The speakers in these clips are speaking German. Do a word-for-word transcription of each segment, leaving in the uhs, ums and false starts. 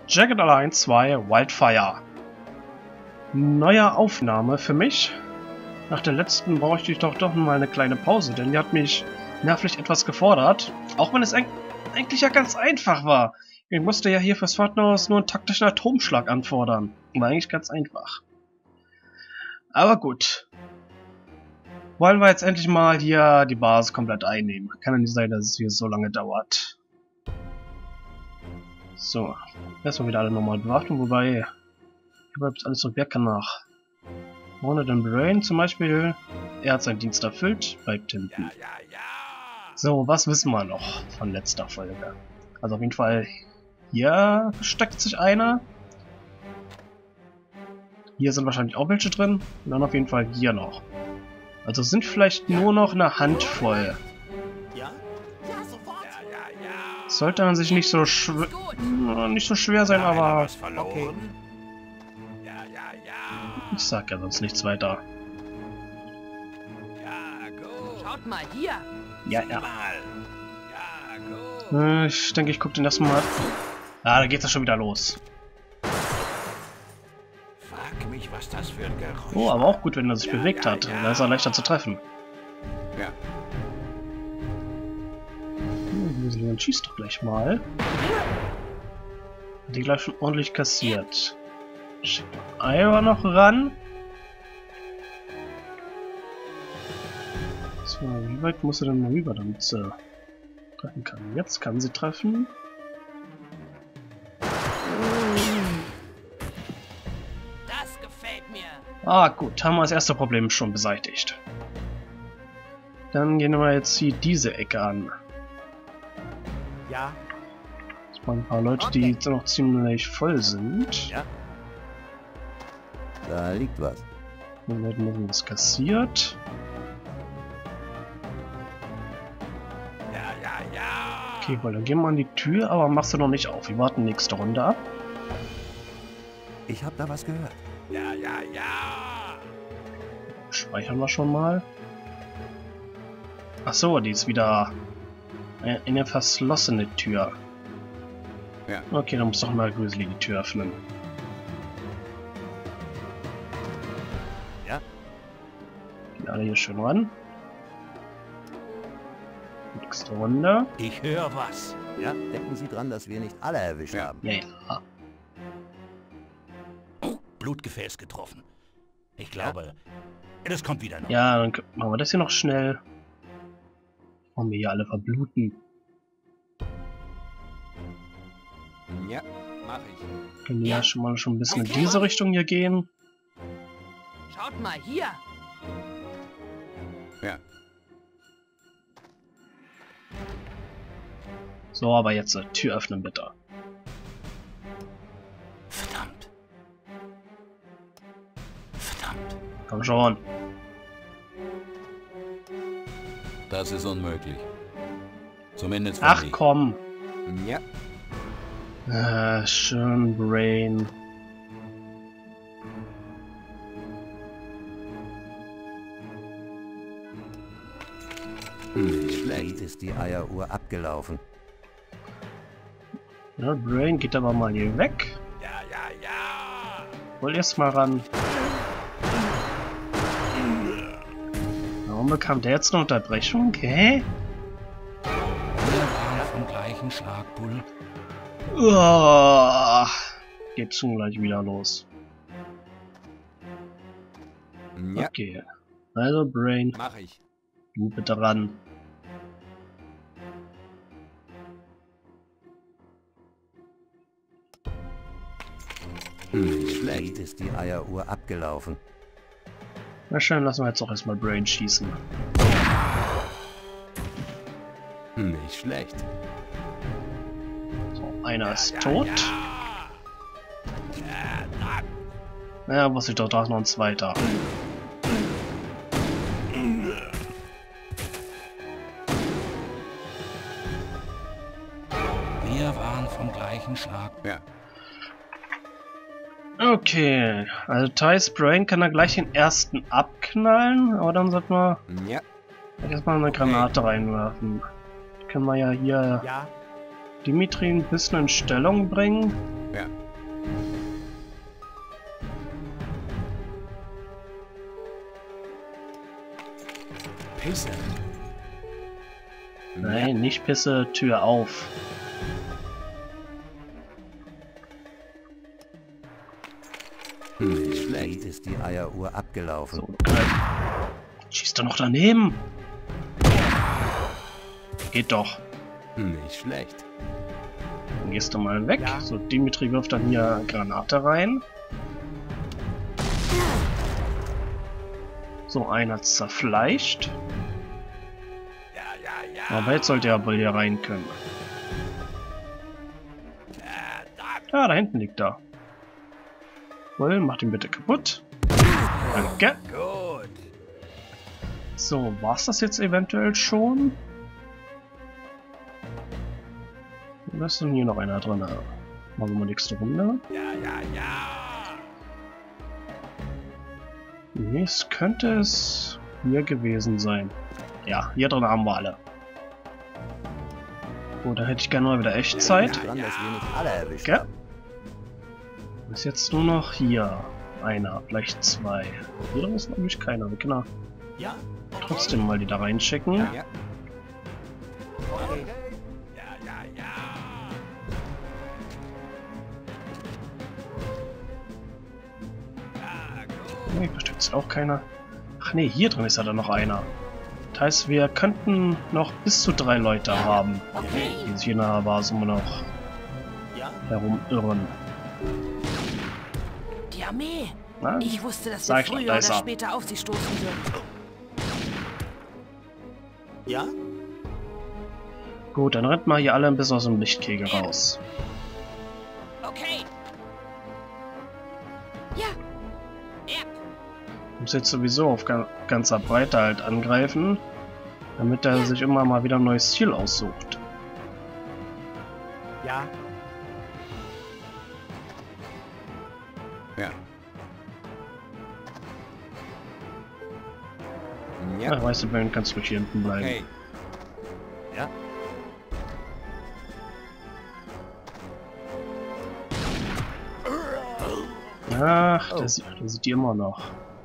Jagged Alliance zwei Wildfire. Neue Aufnahme für mich. Nach der letzten bräuchte ich doch doch mal eine kleine Pause, denn die hat mich nervlich etwas gefordert. Auch wenn es eigentlich ja ganz einfach war. Ich musste ja hier fürs Fortnite nur einen taktischen Atomschlag anfordern. War eigentlich ganz einfach. Aber gut. Wollen wir jetzt endlich mal hier die Basis komplett einnehmen. Kann ja nicht sein, dass es hier so lange dauert. So. Erstmal wieder alle normal bewachen, wobei... Hier bleibt alles so Werk nach. Ohne den Brain zum Beispiel. Er hat seinen Dienst erfüllt, bleibt hinten. So, was wissen wir noch von letzter Folge? Also auf jeden Fall... Hier versteckt sich einer. Hier sind wahrscheinlich auch welche drin. Und dann auf jeden Fall hier noch. Also es sind vielleicht nur noch eine Handvoll. Sollte an sich nicht so schwer, nicht so schwer sein, aber okay. Ich sag ja sonst nichts weiter. Schaut mal hier. Ja, ja. Äh, ich denke, ich gucke den erstmal mal. Ah, da geht's ja schon wieder los. Frag mich, was das für ein Geräusch. Oh, aber auch gut, wenn er sich bewegt hat. Da ist er leichter zu treffen. Ja. Dann schießt doch gleich mal. Hat die gleich schon ordentlich kassiert. Schickt Iowa noch ran. So, wie weit muss sie denn mal rüber, damit sie treffen kann? Jetzt kann sie treffen. Das gefällt mir. Ah, gut, haben wir das erste Problem schon beseitigt. Dann gehen wir jetzt hier diese Ecke an. Ja. Das waren ein paar Leute, die jetzt noch ziemlich voll sind. Ja. Da liegt was. Dann werden das kassiert. Ja, ja, ja. Okay, wohl, dann gehen wir an die Tür, aber machst du noch nicht auf. Wir warten nächste Runde ab. Ich hab da was gehört. Ja, ja, ja. Speichern wir schon mal. Ach so, die ist wieder eine verschlossene Tür. Ja. Okay, dann muss doch mal Grizzly die Tür öffnen. Ja. Gehen alle hier schön ran. Nächste Runde. Ich höre was. Ja, denken Sie dran, dass wir nicht alle erwischt Ja. haben. Ja, ja. Oh, Blutgefäß getroffen. Ich glaube, das kommt wieder noch. Ja, dann machen wir das hier noch schnell. Wollen wir hier alle verbluten. Ja, mach ich. Können wir ja schon mal schon ein bisschen in diese Richtung hier gehen. Schaut mal hier. Ja. So, aber jetzt äh, Tür öffnen bitte. Verdammt. Verdammt. Komm schon. Das ist unmöglich. Zumindest für Ach mich. komm. Ja. Äh, schön Brain. Hm, schlecht ist die Eieruhr abgelaufen. Ja, Brain geht aber mal hier weg. Ja, ja, ja. Hol erst mal ran. Warum bekam der jetzt eine Unterbrechung? Hä? Wir waren vom gleichen Schlag, Bull. Oh, geht schon gleich wieder los. Ja, Okay. Also Brain, mach ich. du bitte ran. Hm, schlecht ist die Eieruhr abgelaufen. Na schön, lassen wir jetzt auch erstmal Brain schießen. Nicht schlecht. So, einer ist tot. Ja, na, Naja, muss ich doch da noch ein zweiter. wir waren vom gleichen Schlag. Ja. Okay, also Thais Brain kann er gleich den ersten abknallen, aber dann sollten wir Ja. erstmal eine Granate reinwerfen. Können wir ja hier Ja. Dimitri ein bisschen in Stellung bringen. Ja. Pisse. Nein, nicht Pisse, Tür auf. Nicht schlecht. Ist die Eieruhr abgelaufen. So, greif. Schießt er noch daneben? Geht doch. Nicht schlecht. Dann gehst du mal weg. Ja. So, Dimitri wirft dann hier Granate rein. So, einer zerfleischt. Ja, ja, ja. Aber jetzt sollte er wohl hier rein können. Ah, da hinten liegt er. Wohl, mach ihn bitte kaputt. Danke. Gut. So, war's das jetzt eventuell schon? Oder ist denn hier noch einer drin? Machen wir mal nächste Runde. Ja, ja, ja. Nee, es könnte es hier gewesen sein. Ja, hier drin haben wir alle. Oh, da hätte ich gerne mal wieder Echtzeit. Dran, dass wir nicht alle erwischt Okay. haben. Ist jetzt nur noch hier einer, vielleicht zwei. Hier drin ist nämlich keiner. Wir können Ja? trotzdem mal die da reinschicken. Ja. Okay. Ja, ja, ja. Ja, gut. Nee, bestimmt ist auch keiner. Ach nee, hier drin ist ja dann noch einer. Das heißt, wir könnten noch bis zu drei Leute haben, die sich in der Base immer noch Ja? herumirren. Die Armee. Na? Ich wusste, dass Sag wir ich doch, früher da oder ist er. später auf sie stoßen würden. Ja? Gut, dann rennt mal hier alle ein bisschen aus dem Lichtkegel raus. Okay. Ja. Ja. Muss jetzt sowieso auf ga- ganzer Breite halt angreifen, damit er sich immer mal wieder ein neues Ziel aussucht. Ja? Ja. Ja, Ja. weißt du, Ben, kannst du hier hinten bleiben. Okay. Ja. Ach, Oh. der, sieht- der sieht die immer noch.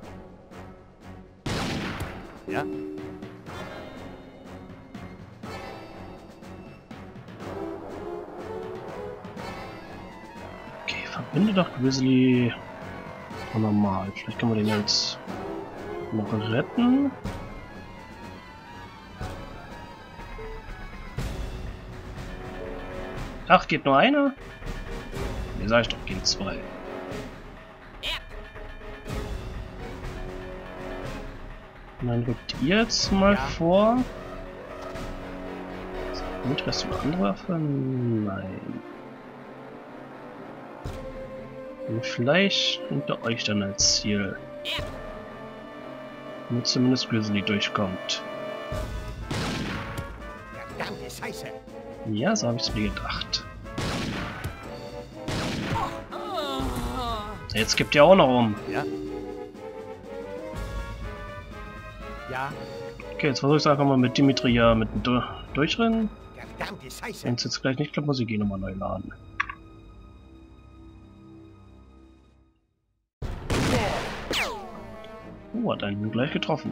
Ja. Okay, verbinde doch Grizzly normal. Vielleicht können wir den jetzt noch retten. Ach, geht nur einer? Nee, sag ich doch, gehen zwei. Und dann rückt ihr jetzt mal Ja. vor. Gut, hast du eine andere Waffe? Nein. Und vielleicht hinter euch dann als Ziel. Damit zumindest Grizzly durchkommt. Verdammte Scheiße. Ja, so habe ich es mir gedacht. Jetzt gibt ihr auch noch um. Ja. Ja? Okay, jetzt versuche ich es einfach mal mit Dimitri ja mit dem du Durchrennen. Verdammte Scheiße. Wenn es jetzt gleich nicht klappt, muss ich eh nochmal neu laden. Oh, hat einen gleich getroffen.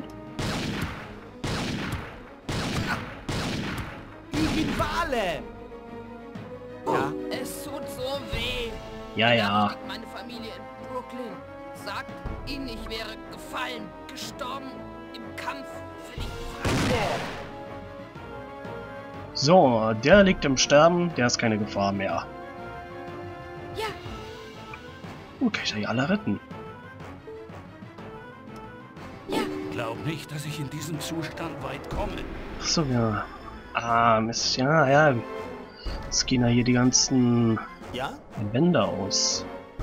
Die Wale. Ja? Es tut so weh. Ja, ja. Liegt meine Familie in Brooklyn. Sagt ihnen, ich wäre gefallen, gestorben im Kampf für die Freiheit. So, der liegt im Sterben, der ist keine Gefahr mehr. Ja. Oh, kann ich ja alle retten. Glaub nicht, dass ich in diesem Zustand weit komme. Ach so, ja. Ah, Mist, ja, ja. Jetzt gehen ja hier die ganzen Ja? Wände aus.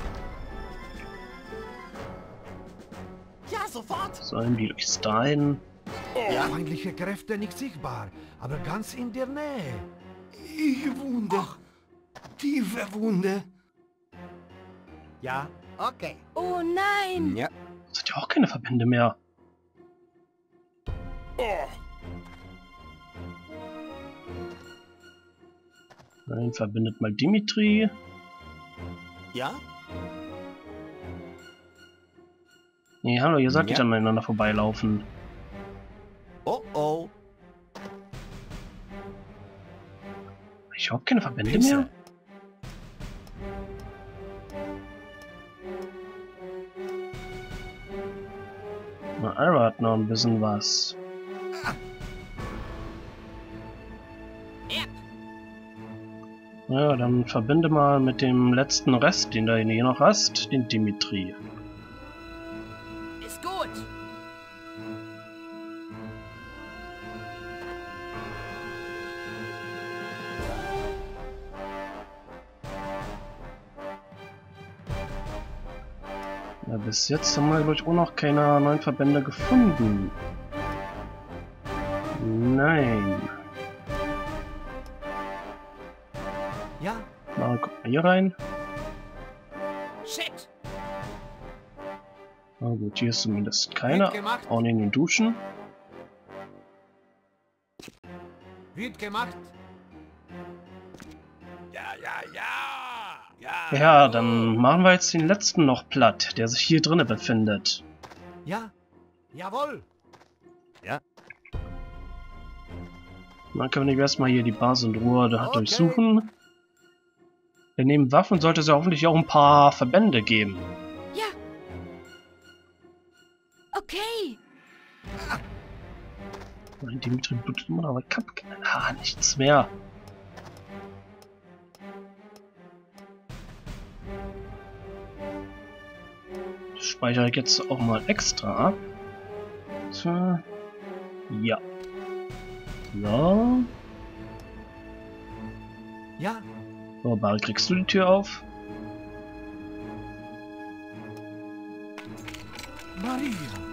Ja, sofort. Sollen die durchs dahin? Ja? Feindliche Kräfte nicht sichtbar, aber ganz in der Nähe. Ich Wunde. Tiefe Wunde. Ja? Okay. Oh nein. Ja. Das hat ja auch keine Verbände mehr. Nein, verbindet mal Dimitri. Ja? Nee, hallo, ihr sollt Ja. nicht aneinander vorbeilaufen. Oh oh. Ich hab keine Verbände Pisse. mehr. Na, Alva hat noch ein bisschen was. Erb, Ja, dann verbinde mal mit dem letzten Rest, den du hier noch hast, den Dimitri. ist gut. Ja, bis jetzt haben wir, glaube ich, auch noch keine neuen Verbände gefunden. Nein. Ja? Mal guck mal hier rein. Shit. Na gut, hier ist zumindest keiner. Wird gemacht. Auch nicht in den Duschen. Wird gemacht. Ja, ja, ja! Ja, Ja, dann machen wir jetzt den letzten noch platt, der sich hier drinnen befindet. Ja? Jawohl. Dann können wir erstmal hier die Basis in Ruhe da Okay. durchsuchen. Denn neben Waffen sollte es ja hoffentlich auch ein paar Verbände geben. Ja. Okay. Nein, Dimitri blutet immer noch, aber ich hab kein Haar, nichts mehr. Das speichere ich jetzt auch mal extra ab. So. Ja. So. Ja? So, Barry, kriegst du die Tür auf? Maria.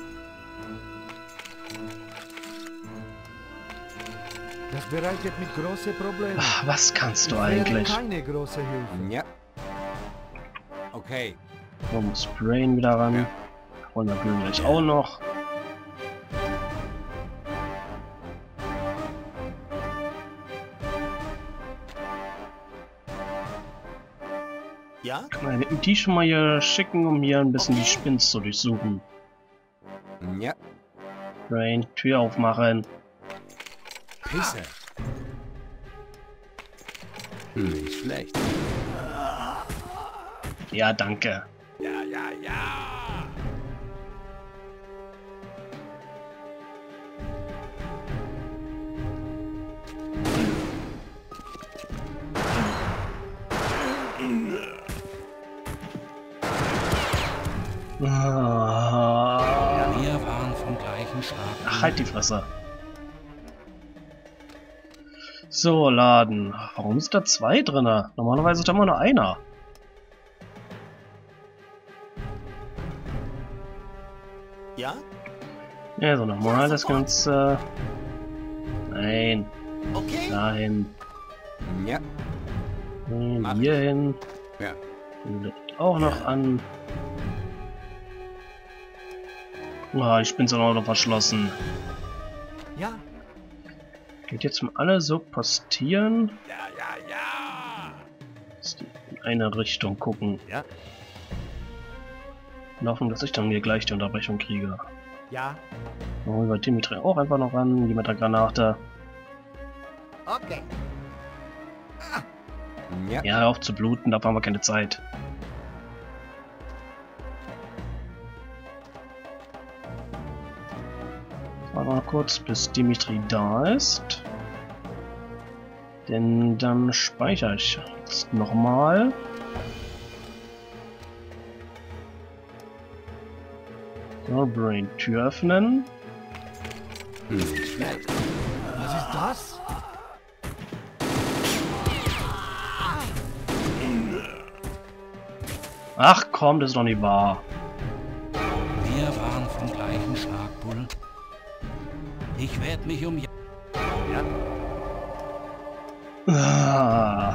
Das bereitet mit große Probleme. Ach, was kannst du Ich wäre eigentlich? keine große Hilfe. Ja. Okay. So, muss Brain wieder ran. Ja. Und dann Blue gleich auch noch. Ja? Kann man die schon mal hier schicken, um hier ein bisschen die Okay. Spins zu durchsuchen. Ja. Brain, Tür aufmachen. Pisse. Nicht schlecht. Ja, danke. ja, ja, ja! Ah. Wir waren vom gleichen Schlag. Ach, halt die Fresse. So, laden. Warum ist da zwei drin? Normalerweise ist da immer nur einer. Ja? Ja, so nochmal das Ganze. Nein, Okay. dahin. Ja. Nein, Mach hier hin. Ja. Liegt auch noch an. Ah, ich bin auch noch verschlossen. Ja? Geht jetzt mal alle so postieren. Ja, ja, ja! Dass die in eine Richtung gucken. Ja. In Hoffnung, dass ich dann hier gleich die Unterbrechung kriege. Ja? Dann holen wir Dimitri auch einfach noch ran, die mit der Granate. Okay. Ja. Ja, hör auf zu bluten, dafür haben wir keine Zeit. Warte mal kurz, bis Dimitri da ist. Denn dann speichere ich jetzt nochmal. So, Brain, Tür öffnen. Nicht schlecht. Was ist das? Ach komm, das ist doch nicht wahr. Wir waren vom gleichen Schlag, Bull. Ich werde mich um... Ja. Ah.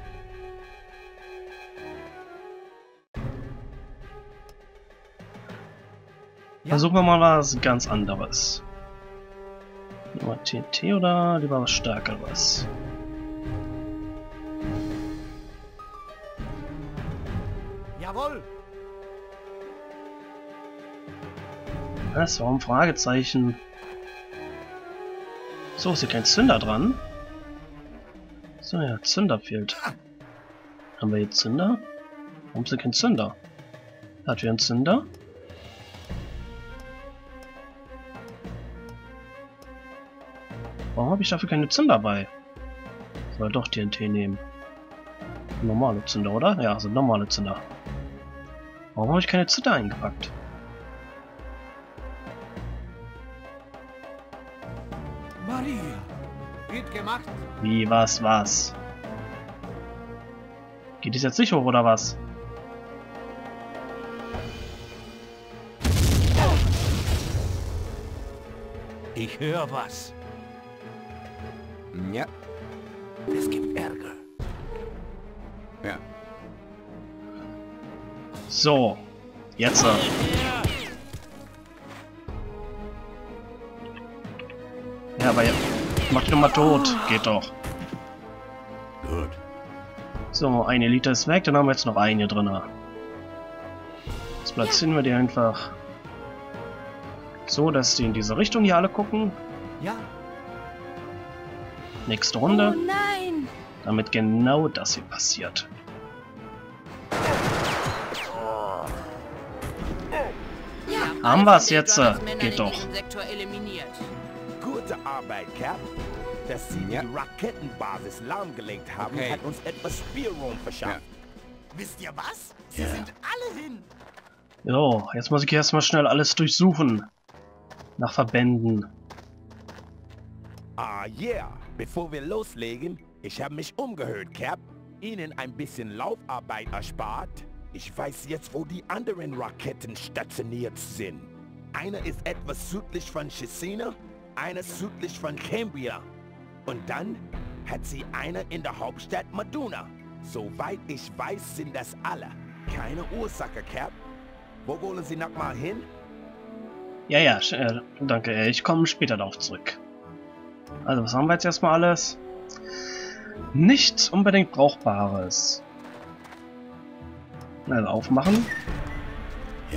Ja? Versuchen wir mal was ganz anderes. Nur T N T oder lieber was Stärkeres? Jawohl. Was? Warum Fragezeichen? So, ist hier kein Zünder dran? So, ja, Zünder fehlt. Haben wir jetzt Zünder? Warum ist hier kein Zünder? Hat wir einen Zünder? Warum habe ich dafür keine Zünder bei? Soll doch T N T nehmen. Normale Zünder, oder? Ja, sind normale Zünder. Warum habe ich keine Zünder eingepackt? Maria. Gut gemacht. Wie, was, was? Geht es jetzt nicht hoch, oder was? Ich höre was. Ja. Es gibt Ärger. Ja. So. Jetzt. äh, Ja, aber ja, mach dich doch mal tot. Geht doch. Gut. So, eine Elite ist weg, dann haben wir jetzt noch eine drin. Jetzt platzieren wir die einfach so, dass die in diese Richtung hier alle gucken. Ja. Nächste Runde. Oh nein! Damit genau das hier passiert. Ja, Haben wir's jetzt, Männer geht in doch. diesem Sektor eliminiert. Gute Arbeit, Cap. Dass Sie Ja. die Rakettenbasis lahmgelegt haben, Okay. hat uns etwas Spielraum verschafft. Wisst ihr was? Sie Ja. sind alle hin. Jo, jetzt muss ich erstmal schnell alles durchsuchen. Nach Verbänden. Ah, yeah. Bevor wir loslegen, ich habe mich umgehört, Cap. Ihnen ein bisschen Laufarbeit erspart. Ich weiß jetzt, wo die anderen Raketen stationiert sind. Einer ist etwas südlich von Chesina, einer südlich von Cambria. Und dann hat sie eine in der Hauptstadt Maduna. Soweit ich weiß, sind das alle. Keine Ursache, Cap. Wo wollen Sie nochmal hin? Ja, ja, sch- äh, danke. äh, Ich komme später darauf zurück. Also, was haben wir jetzt erstmal alles? Nichts unbedingt Brauchbares. Also, aufmachen. Ja.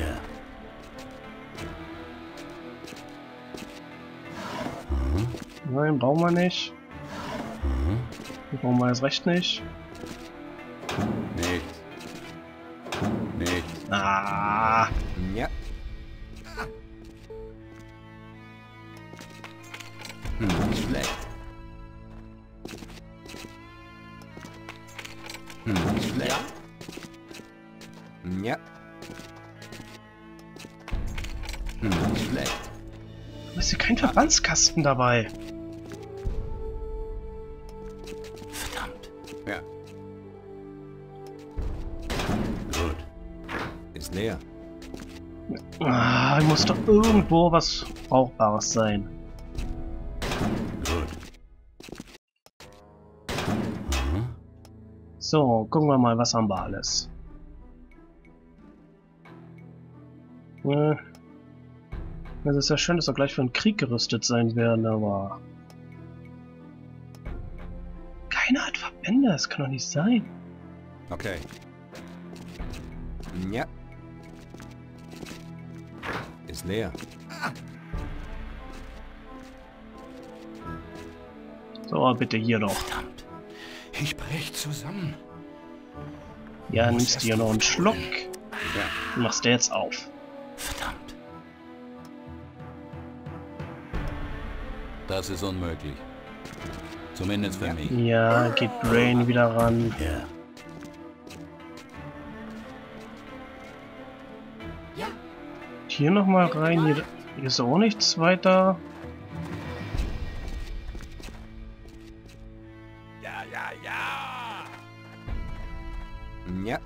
Nein, brauchen wir nicht. Die brauchen wir jetzt recht nicht. Nichts. Nichts. Ah, Ja. Hm, nicht schlecht. Hm, nicht schlecht. Ja. Hm, nicht schlecht. da ist hier kein Verbandskasten dabei. Verdammt. Ja. Gut. Ist leer. Ah, muss doch irgendwo was Brauchbares sein. Gut. So, gucken wir mal, was haben wir alles. Äh, Es ist ja schön, dass wir gleich für den Krieg gerüstet sein werden, aber... Keiner hat Verbände, das kann doch nicht sein. Okay. Ja. Ist leer. So, bitte hier doch. Verdammt. Ich brech zusammen. Ja, Muss nimmst erst dir noch einen Luft Schluck. holen. Und machst du jetzt auf. Verdammt. Das ist unmöglich. Zumindest für mich. Ja, geht Brain wieder ran. Ja. Hier nochmal rein. Hier, hier ist auch nichts weiter. Ja, ja, ja. Ja.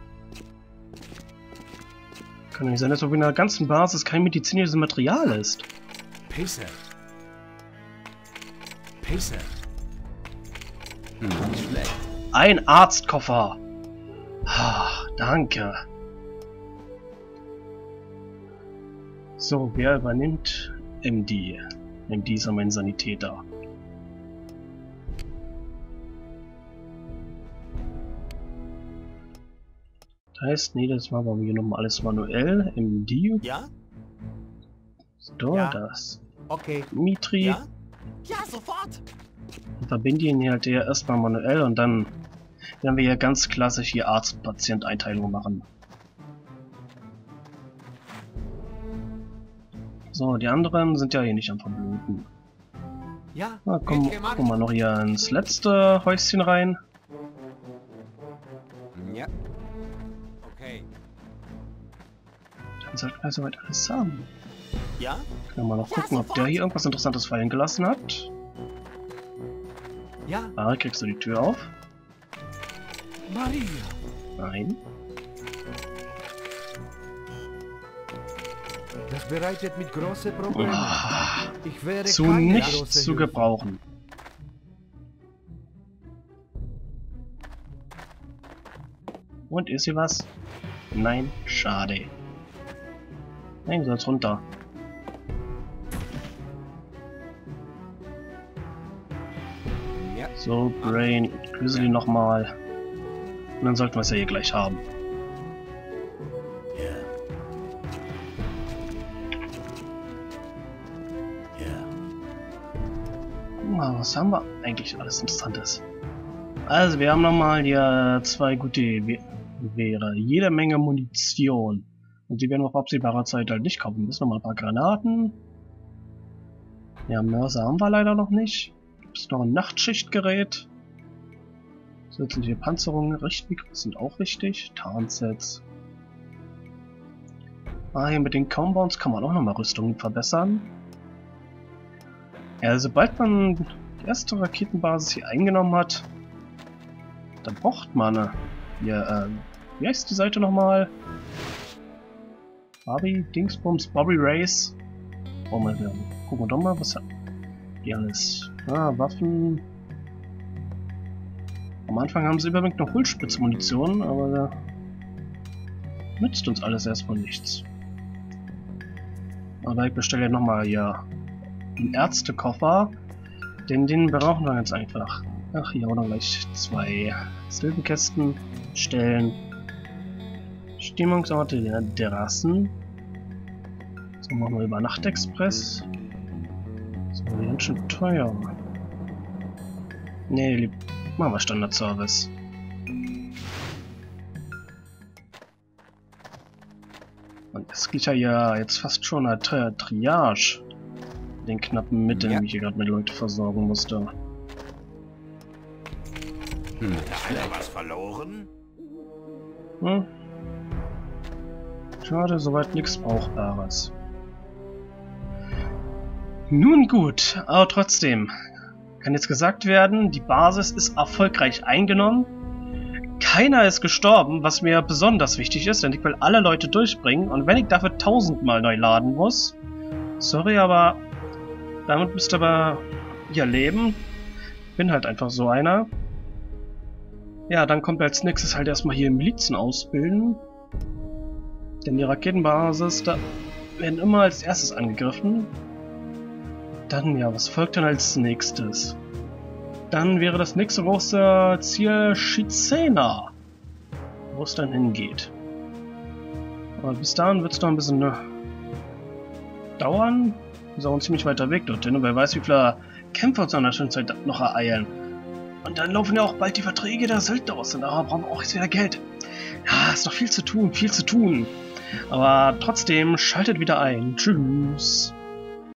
Kann nicht sein, dass auf einer ganzen Basis kein medizinisches Material ist. Pacer. Pacer. Hm, nicht schlecht. Ein Arztkoffer. Ah, danke. So, wer übernimmt? M D. M D ist ja mein Sanitäter. Das heißt, nee, das machen wir hier nochmal alles manuell. M D. Ja? So, Ja. das. Okay. Mitri. Ja? Ja, sofort! Und verbinde ihn hier halt hier erstmal manuell und dann werden wir hier ganz klassisch hier Arzt-Patient-Einteilung machen. So, die anderen sind ja hier nicht am Verbluten. Ja, Na, komm, wird gemacht. gucken wir noch hier ins letzte Häuschen rein. Ja. Okay. Dann sollten wir soweit alles haben. Ja? Können wir mal noch gucken, ob der hier irgendwas Interessantes fallen gelassen hat. Ja? Ah, kriegst du die Tür auf? Maria! Nein. Das bereitet mit große Probleme. Ah, Ich wäre zu keine nichts große zu Hilfe. gebrauchen. Und ist hier was? Nein, schade. Nein, du sollst runter. Ja. So, Brain, Grizzly nochmal. Und dann sollten wir es ja hier gleich haben. Ja. Ja. Guck mal, was haben wir eigentlich alles Interessantes? Also, wir haben nochmal hier zwei gute Gewehre. Jede Menge Munition. Und die werden wir auf absehbarer Zeit halt nicht kaufen. Müssen nochmal ein paar Granaten. Ja, Mörser haben wir leider noch nicht. Gibt es noch ein Nachtschichtgerät? Zusätzliche Panzerungen, Richtmikros sind auch wichtig. Tarnsets. Ah, hier mit den Compounds kann man auch nochmal Rüstungen verbessern. Ja, sobald man die erste Raketenbasis hier eingenommen hat, dann braucht man eine. Hier, ähm, wie heißt die Seite nochmal? Bobby, Dingsbums, Bobby Race. Oh mein Gott, gucken wir doch mal, was hat die alles? Ah, Waffen. Am Anfang haben sie überwiegend noch Hohlspitzmunition, aber äh, nützt uns alles erstmal nichts. Aber ich bestelle ja nochmal hier den Ärztekoffer, denn den brauchen wir ganz einfach. Ach, hier auch noch gleich zwei Silbenkästen stellen. Stimmungsorte der Terrassen. So, machen wir über Nachtexpress. So, ganz schön teuer. Nee, lieb. Machen wir Standardservice. Und es geht ja, ja jetzt fast schon eine Tri Triage. Den knappen Mitteln, Ja. wie ich hier gerade mit Leuten versorgen musste. Hm. Hat einer was verloren? Hm? Schade, soweit nichts Brauchbares. Nun gut, aber trotzdem kann jetzt gesagt werden, die Basis ist erfolgreich eingenommen. Keiner ist gestorben, was mir besonders wichtig ist, denn ich will alle Leute durchbringen. Und wenn ich dafür tausendmal neu laden muss, sorry, aber damit müsst ihr aber ja leben. Ich bin halt einfach so einer. Ja, dann kommt als nächstes halt erstmal hier Milizen ausbilden. Denn die Raketenbasis, da werden immer als erstes angegriffen. Dann, ja, was folgt dann als nächstes? Dann wäre das nächste große Ziel Shizena, wo es dann hingeht. Aber bis dahin wird es noch ein bisschen ne, dauern. Das ist auch ein ziemlich weiter Weg dorthin. Und wer weiß, wie viele Kämpfer uns in der Zwischenzeit noch ereilen. Und dann laufen ja auch bald die Verträge der Söldner aus. Und da brauchen wir auch jetzt wieder Geld. Ja, ist noch viel zu tun, viel zu tun. Aber trotzdem, schaltet wieder ein. Tschüss.